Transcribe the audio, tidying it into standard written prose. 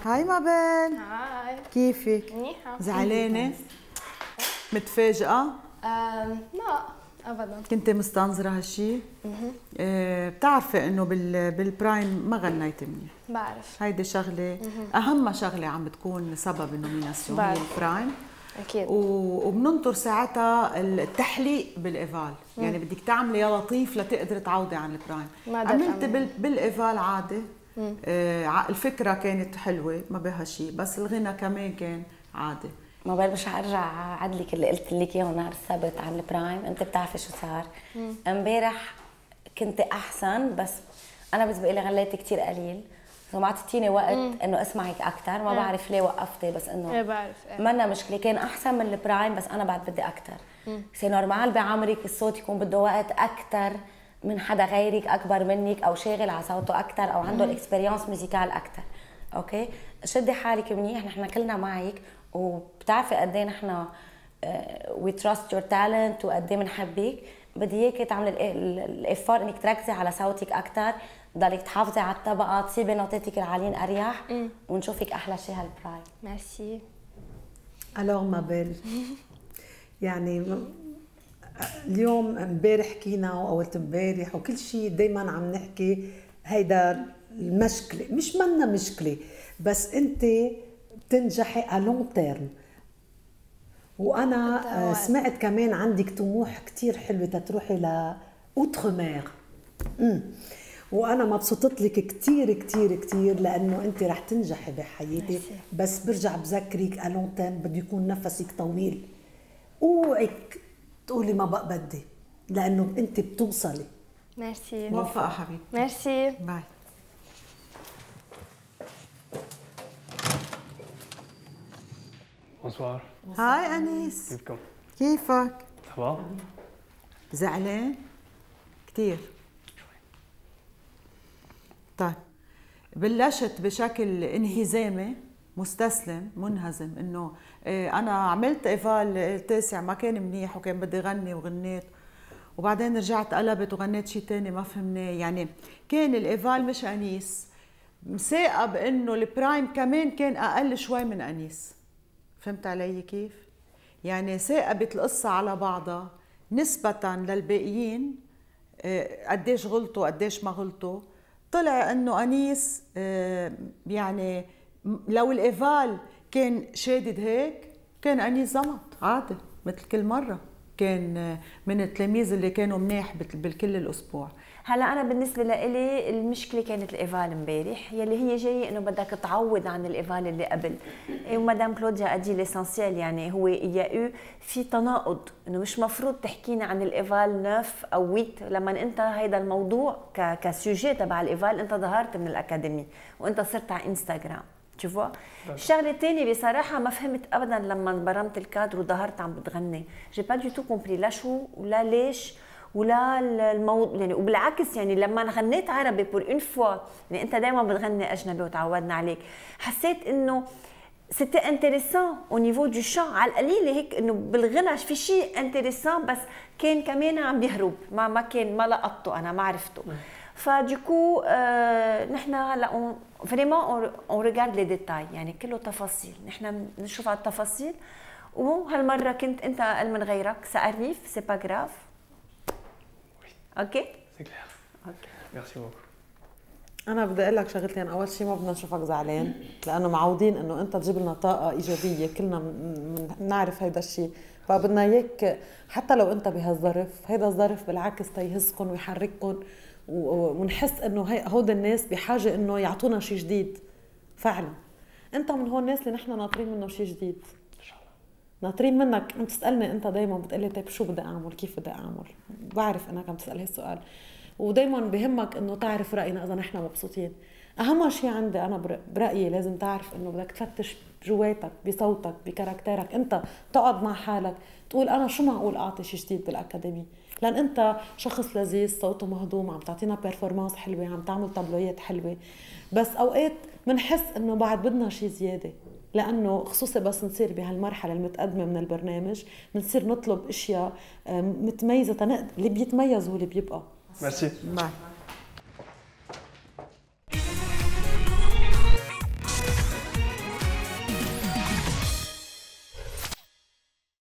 هاي مابل. هاي. كيفك؟ منيحة. زعلانة؟ متفاجئة؟ لا ابدا. كنت مستنظرة هالشي؟ بتعرفي انه بالبرايم ما غنيت منيح. بعرف. هيدي شغلة أهم شغلة عم بتكون سبب النوميناسيون هي البرايم. اكيد. وبننطر ساعتها التحليق بالايفال، يعني بدك تعملي يا لطيف لتقدري تعوضي عن البرايم. عملت بالايفال عادي. الفكرة كانت حلوة ما بها شيء، بس الغنى كمان كان عادي. ما برجع ارجع اعدلك اللي قلت لك اياه نهار السبت عن البرايم. انت بتعرفي شو صار امبارح؟ كنت احسن، بس انا بالنسبه لي غليت كثير قليل، فما اعطيتيني وقت انه اسمعك اكثر. ما بعرف ليه وقفتي، بس انه ايه بعرف. منا مشكله، كان احسن من البرايم، بس انا بعد بدي اكثر. سي نورمال بعمرك الصوت يكون بده وقت اكثر من حدا غيرك اكبر منك، او شاغل على صوته اكثر، او عنده الاكسبيرينس ميوزيكال اكثر. اوكي، شدي حالك منيح، نحن كلنا معك، وبتعرفي قد ايه نحن وي تراست يور تالنت وقد ايه بنحبك. بدي اياكي تعملي الافور انك تركزي على صوتك اكثر، ضلك تحافظي على الطبقه، تصيبي نوتاتك العاليين اريح، ونشوفك احلى شيء هالبرايم. ميرسي. الوغ مابيل، يعني اليوم امبارح حكينا واول امبارح وكل شيء دائما عم نحكي هيدا المشكله، مش منا مشكله، بس انت بتنجحي على لونج تيرم. وانا سمعت كمان عندك طموح كثير حلو تروحي لاوتر مير. وانا مبسوطت لك كثير كثير كثير، لانه انت رح تنجحي بحياتك، بس برجع بذكرك على لونج تيرم بده يكون نفسك طويل. اوعك تقولي ما بقى بدي، لانه انت بتوصلي. ميرسي. موفقة حبيبتي. ميرسي. باي. بونسوار. هاي أنيس. كيفكم؟ كيفك؟ صباح. زعلان؟ كتير. طيب بلشت بشكل انهزامي مستسلم منهزم، انه انا عملت ايفال التاسع ما كان منيح وكان بدي غني وغنيت، وبعدين رجعت قلبت وغنيت شيء ثاني ما فهمناه. يعني كان الايفال مش انيس، مساقه بانه البرايم كمان كان اقل شوي من انيس. فهمت علي كيف؟ يعني ثاقبت القصة على بعضها نسبة للباقيين، قديش غلطوا قديش ما غلطوا. طلع انه انيس يعني لو الايفال كان شادد هيك كان انيس زمط عادي مثل كل مرة، كان من التلاميذ اللي كانوا مناح بالكل الاسبوع. هلا انا بالنسبه لإلي المشكله كانت الايفال امبارح، يلي هي جايه انه بدك تعوض عن الايفال اللي قبل. ومدام كلوديا ادي ليسانسيال، يعني هو يا في تناقض، انه مش مفروض تحكينا عن الايفال 9 او 8 لما انت هيدا الموضوع كسوجي تبع الايفال انت ظهرت من الاكاديمي وانت صرت على انستغرام. تشوفوا الشغله الثانيه بصراحه ما فهمت ابدا لما برمت الكادر وظهرت عم بتغني، جي با دو تو كومبري لا شو ولا ليش ولا الموضوع يعني. وبالعكس يعني لما انا غنيت عربي بور اون فوا، يعني انت دائما بتغني اجنبي وتعودنا عليك، حسيت انه سيتي انتريسون او نيفو دو شان، على القليله هيك انه بالغنى في شيء انتريسون، بس كان كمان عم بيهرب، ما كان ما لقطته، انا ما عرفته. فديكو نحن هلا فريمون اون ريغارد لي ديتاي، يعني كله تفاصيل، نحن بنشوف على التفاصيل. وهالمره كنت انت اقل من غيرك، سأريف سي با غراف. اوكي سي كلير. اوكي ميرسي بوكو. انا بدي اقول لك شغلتين. اول شيء ما بدنا نشوفك زعلان، لانه معودين انه انت تجيب لنا طاقه ايجابيه، كلنا بنعرف هيدا الشيء، فبدنا اياك حتى لو انت بهالظرف، هيدا الظرف بالعكس تيهزكم ويحرككم، ونحس انه هود الناس بحاجه انه يعطونا شيء جديد. فعلا انت من هون الناس اللي نحن ناطرين منه شيء جديد ان شاء الله. ناطرين منك. انت تسالني، انت دائما بتقلي طيب شو بدي اعمل، كيف بدي اعمل، بعرف انك عم تسال هالسؤال، ودائما بهمك انه تعرف راينا اذا نحن مبسوطين. اهم شيء عندي انا برايي لازم تعرف انه بدك تفتش جواتك بصوتك بكاركترك، انت تقعد مع حالك تقول انا شو معقول اعطي شيء جديد بالاكاديمي، لان انت شخص لذيذ، صوته مهضوم، عم تعطينا بيرفورمانس حلوه، عم تعمل طابلويات حلوه، بس اوقات بنحس انه بعد بدنا شيء زياده، لانه خصوصا بس نصير بهالمرحله المتقدمه من البرنامج بنصير نطلب اشياء متميزه، اللي بيتميز هو اللي بيبقى. ميرسي. باي.